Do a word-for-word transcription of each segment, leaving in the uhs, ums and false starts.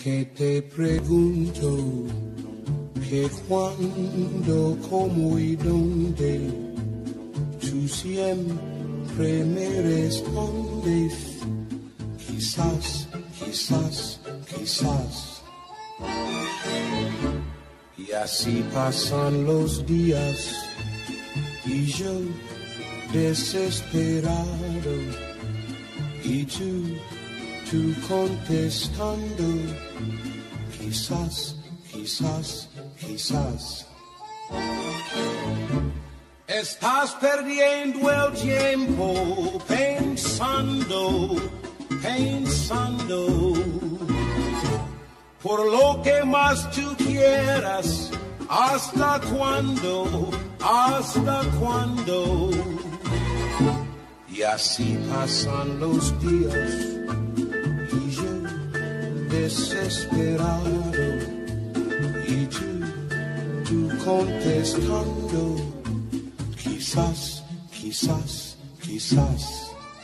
que te pregunto que cuándo, cómo y dónde, tú siempre me respondes, quizás, quizás, quizás. Y así pasan los días y yo desesperado, y tú, tú contestando, quizás, quizás, quizás. Estás perdiendo el tiempo pensando, pensando, por lo que más tú quieras. ¿Hasta cuándo? ¿Hasta cuándo? Y así pasan los días y yo desesperado, y tú, tú contestando, quizás, quizás, quizás.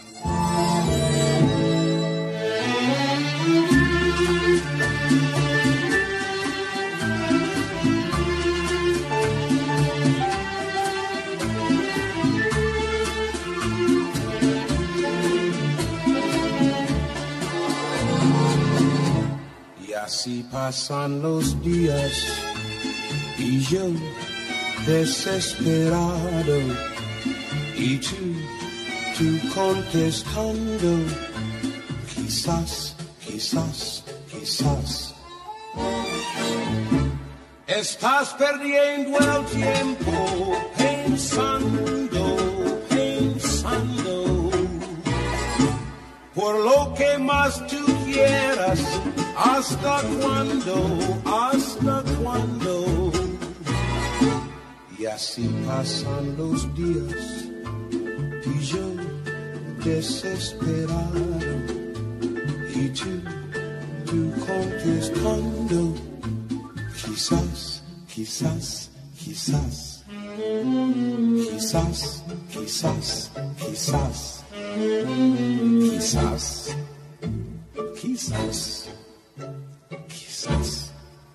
Así pasan los días y yo desesperado, y tú, tú contestando, quizás, quizás, quizás. Estás perdiendo el tiempo pensando, pensando, por lo que más tú quieras. ¿Hasta cuándo? ¿Hasta cuándo? Y así pasan los días y yo desesperado, y tú, tú contestando, quizás, quizás, quizás, quizás, quizás, quizás, quizás, quizás. Quizás.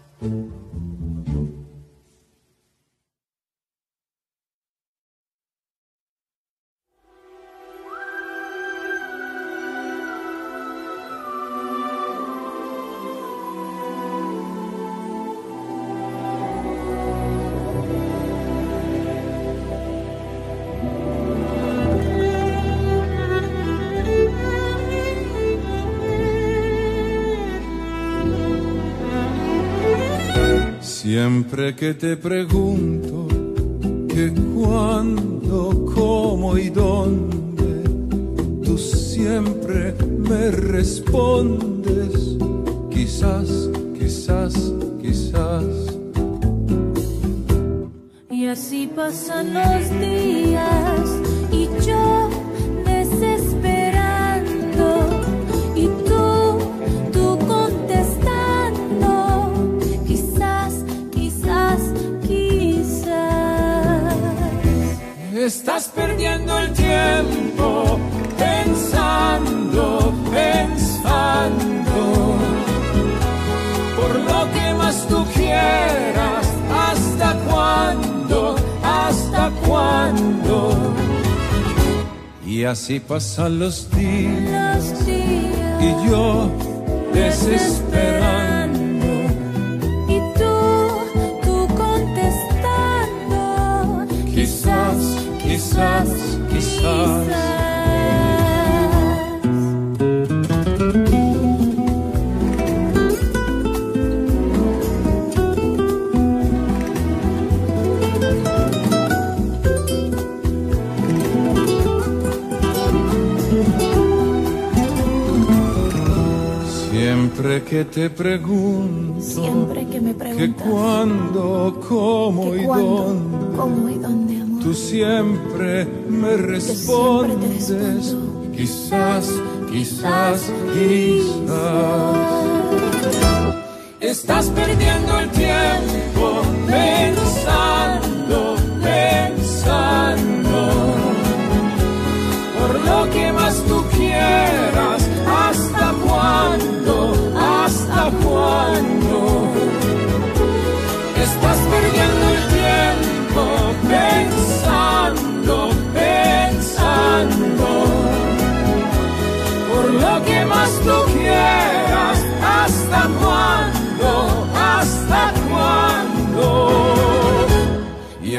Siempre que te pregunto que cuándo, cómo y dónde, tú siempre me respondes, quizás, quizás, quizás. Y así pasan los días y yo desesperando, y tú, tú contestando, quizás, quizás, quizás. Estás perdiendo el tiempo pensando, pensando, por lo que más tú quieras. ¿Hasta cuándo? ¿Hasta cuándo? Y así pasan los días, Los días y yo desesperando, y tú, tú contestando, quizás, quizás, quizás. Siempre que te pregunto, Siempre que me que preguntas cuándo, cómo que y cuándo, dónde, cómo y dónde, amor, tú siempre me respondes, siempre te respondo, quizás, quizás, quizás. Estás perdiendo el tiempo pensando, pensando, por lo que más tú quieras. ¿Hasta cuándo? ¿Hasta cuándo?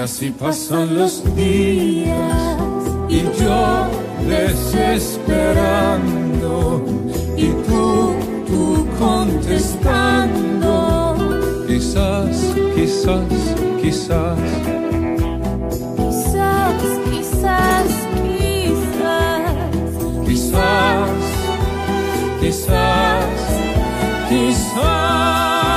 así pasan los días y yo desesperando y tú, tú contestando. Quizás, quizás, quizás. Quizás, quizás, quizás. Quizás, quizás, quizás.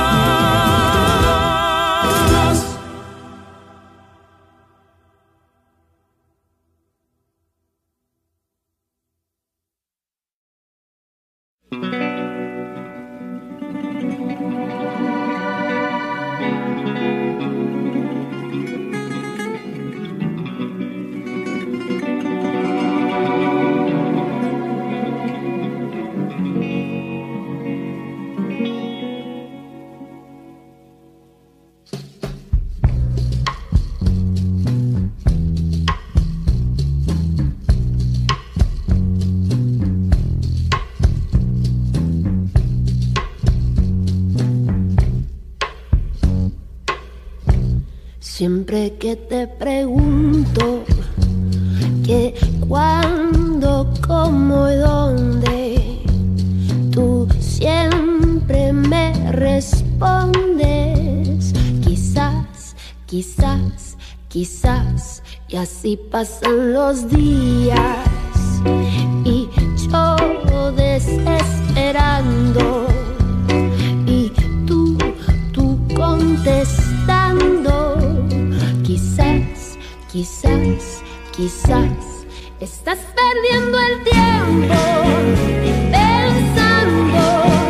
Siempre que te pregunto qué, cuándo, cómo y dónde, tú siempre me respondes quizás, quizás, quizás. Y así pasan los días y yo desesperando y tú, tú contestando. Quizás, quizás, quizás estás perdiendo el tiempo pensando,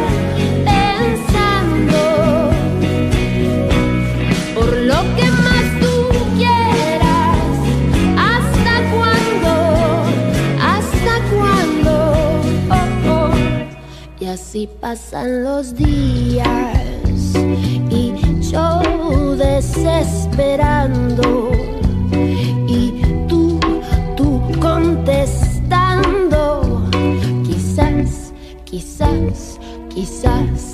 pensando por lo que más tú quieras. ¿Hasta cuándo? ¿Hasta cuándo? Oh, oh. Y así pasan los días y yo desesperando y tú, tú contestando. Quizás, quizás, quizás.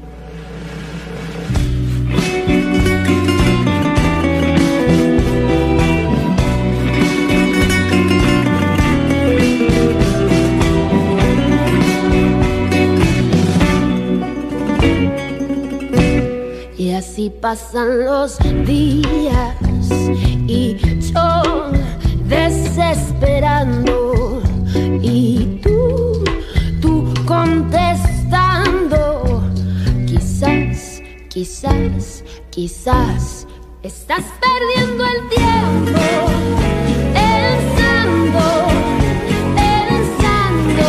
Y así pasan los días y yo desesperando y tú, tú contestando. Quizás, quizás, quizás estás perdiendo el tiempo pensando, pensando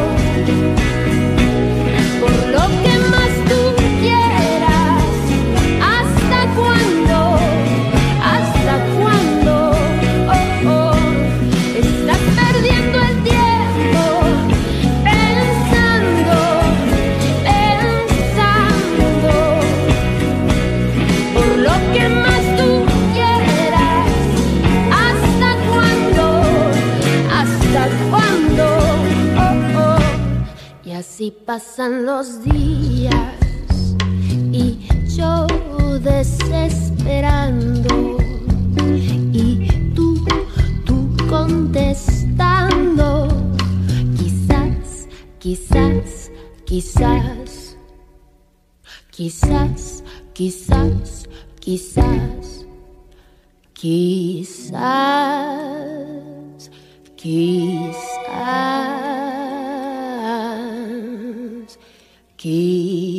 por lo que más tú quieras. ¿Hasta cuándo? ¿Hasta cuándo? Oh, oh. Estás perdiendo el tiempo pensando, pensando por lo que más tú quieras. ¿Hasta cuándo? ¿Hasta cuándo? Oh, oh. Y así pasan los días y yo desesperando y tú, tú contestando. Quizás, quizás, quizás, quizás, quizás, quizás, quizás, quizás, quizás.